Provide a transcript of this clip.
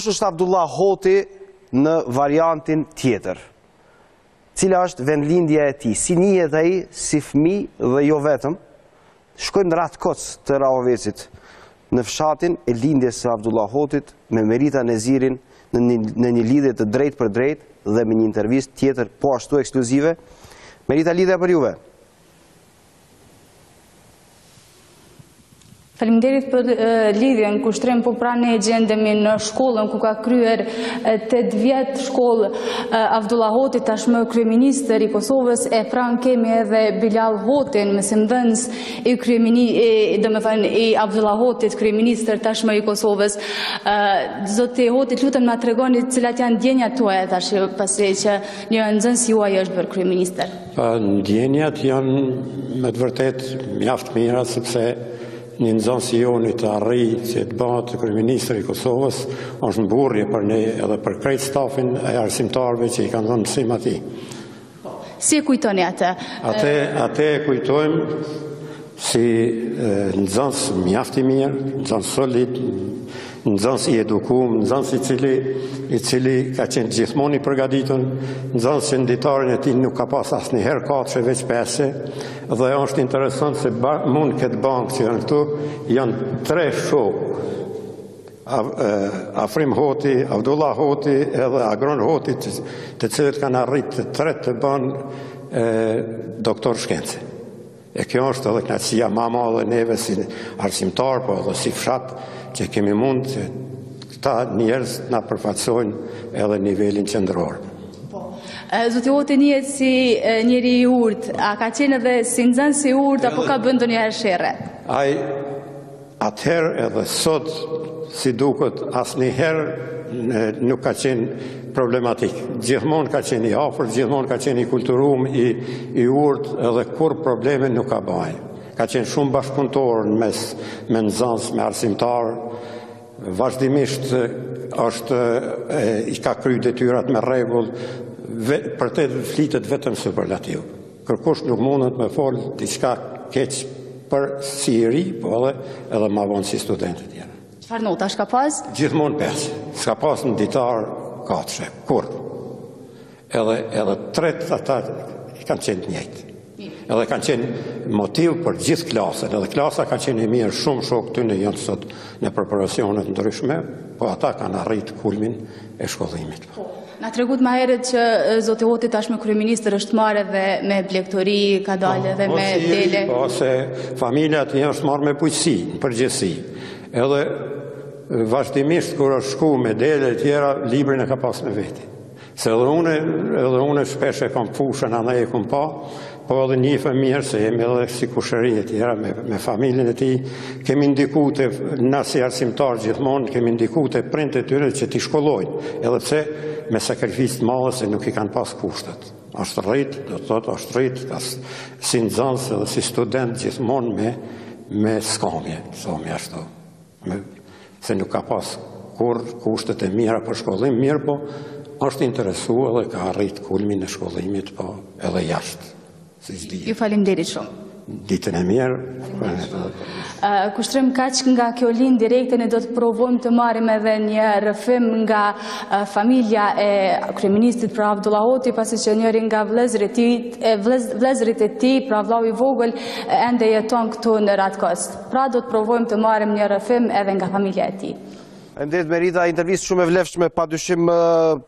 Është Abdullah Hoti në variantin tjetër. Cila është vendlindja e tij? Si njihet ai si fëmijë dhe jo vetëm? Shkojmë në Ratkoc të Rahovecit, në fshatin e lindjes së Abdullah Hotit me Merita Nezirin në një lidhje të drejtë për drejtë dhe me një intervistë tjetër po ashtu ekskluzive. Merita, lidhja për juve. Faleminderit për lidhjen, ku shtrim po pra ne gjendemi në shkollën ku ka kryer 8 vjet shkollë Abdullah Hoti, tashmë kryeministër i Kosovës, e pranë kemi edhe Bilal Hotin, mësimdhënës i Abdullah Hotit, kryeministër tashmë i Kosovës. Zoti Hoti, lutem na tregoni cilat janë ndjenjat tuaja tash pasi që një nxënës juaj është bërë kryeministër. Ndjenjat janë me të vërtetë mjaft mira, sepse një nxënës i joni të arrijë që të bëhet kryeministër i Kosovës është në burrje për ne edhe për krejt stafin e arsimtarëve që i kanë dhënë mësim atij. Si e kujtoni atë? Atë e kujtojmë si nxënës mjaft i mirë, nxënës solid, nxënës i edukuar, nxënës i cili ka qenë gjithmonë i përgatitur, nxënës që në ditarin e tij nuk ka pas asnjëherë 4, veç 5. Dhe është interesant se mund këtë bankë që janë këtu, janë 3 shokë. Afrim Hoti, Abdullah Hoti edhe Agron Hoti, të cilët kanë arritë të banë doktor shkence. E kjo është edhe knatësia ma madhe neve si arsimtar, po edhe si fshat, që kemi mund që këta njerëz na përfaqësojnë edhe nivelin qendror. Zoti Hoti njihet si njeri i urtë, a ka qenë edhe si nxënës i urtë apo ka bën ndonjëherë sherrë? Ai atëherë edhe sot si duket asnjëherë nuk ka qenë problematik. Gjithmonë ka qenë i afërt, gjithmonë ka qenë i kulturuar, i urtë, edhe kur probleme nuk ka bëj. Ka qenë shumë bashkëpunëtor në mes me nxënës, me arsimtar. Vazhdimisht i ka kryer detyrat me rregull, për të flitet vetëm superlativ. Kërkush nuk mundet me folë diçka keq për si i ri, po edhe ma vonë si studentët tjerë. Çfarë notash ka pas? Gjithmonë 5. S'ka pas në ditar 4, kur. Edhe 3 ata kanë qenë të njëjtë. Edhe kanë qenë motiv për gjithë klasën, edhe klasa ka qenë e mirë, shumë shokë ty në janë sot në preparacionet ndryshme, po ata kanë arritë kulmin e shkollimit. Na tregut më herët që zoti Hoti tashmë kryeministër është marrë edhe me blegtori, ka dalë edhe me dele. Po, se familja të është marrë me bujqësi, në përgjithësi. Edhe vazhdimisht kur është shku me dele e tjera, librin e ka pas me veti. Se edhe une shpesh e kam fushën, andaj e kam pa, po edhe njifë mirë se jemi edhe si kushëri e tjera me familjen e ti, kemi ndikute, na si arsimtar gjithmonë, kemi ndikute print e tyre që ti shkollojnë, edhe pse me sakrificë të madhe se nuk i kanë pas kushtet. Është rritë, do të thotë, është rritë, si nxënës edhe si student gjithmonë me skamje ashtu. Se nuk ka pas kur kushtet e mira për shkollim, mirë po, është interesu edhe ka rritë kulmin e shkollimit, po edhe jashtë. Ju falemnderit shumë. Ditën e mirë. Kushtrim kaq nga kjo linjë direkte, ne do të provojmë të marrim edhe një rrëfim nga familja e kryeministit pra Abdullah Hoti, pasi që njëri nga vëllezërit e tij, pra vllau i vogël, ende jeton këtu në Ratkoc. Pra do të provojmë të marrim një rrëfim edhe nga familja e tij. Faleminderit Merita, intervistë shumë e vlefshme, padyshim